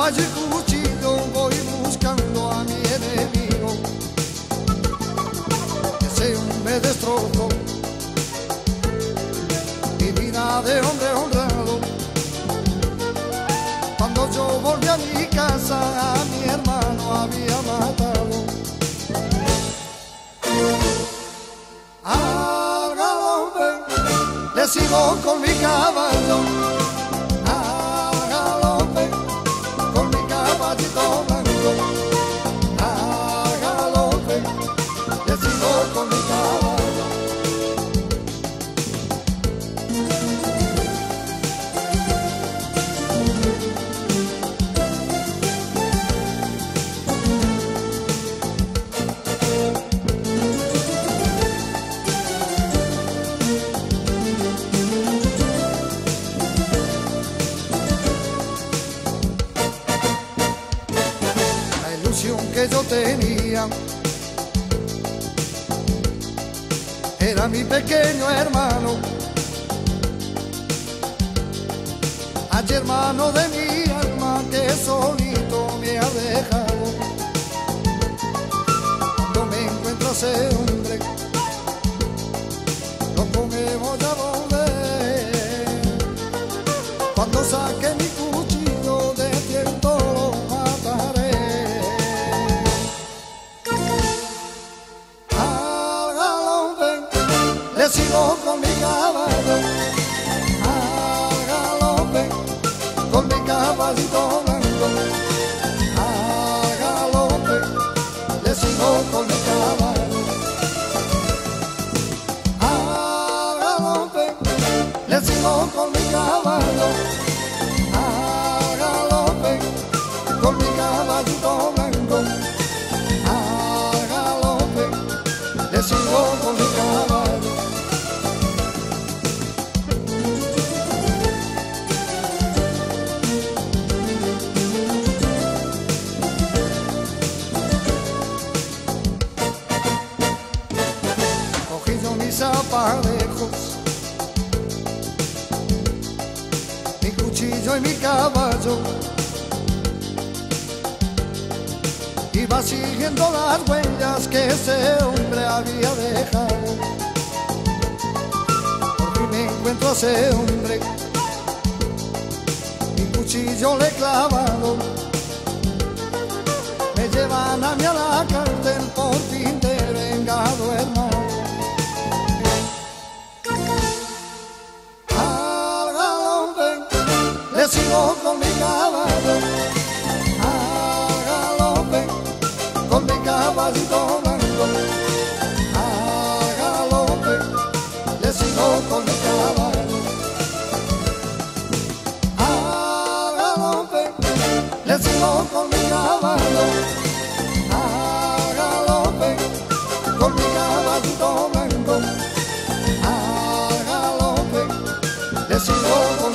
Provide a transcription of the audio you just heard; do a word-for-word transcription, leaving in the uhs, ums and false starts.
caballo y cuchillo voy buscando a mi enemigo. Ese hombre destrozó mi vida de hombre honrado. Cuando yo volví a mi casa, a mi hermano había matado. Al galope le sigo con mi caballo. Al galope con mi caballito blanco. Al galope le sigo con mi caballo. Que yo tenía era mi pequeño hermano, ay hermano de mi alma que solito me ha dejado. Cuando me encuentro a ese hombre, loco me voy a volver. Cuando saque mi cuchillo de tiento lo mataré. Le sigo con mi caballo, al galope, con mi caballito blanco. Al galope, le sigo con mi caballo. Al galope, le sigo con mi caballo. Al galope, con mi caballito blanco. Al galope, le sigo con mi caballo. Mis aparejos, mi cuchillo y mi caballo, iba siguiendo las huellas que ese hombre había dejado. Por fin me encuentro a ese hombre, mi cuchillo le he clavado. Me llevan a mí a la cárcel por fin de vengado, hermano. Le sigo con mi caballo, al galope, con mi caballito blanco. Al galope, le sigo con mi caballo. Al galope, le sigo con mi caballo. Al galope, con mi caballito blanco. Al galope, le sigo con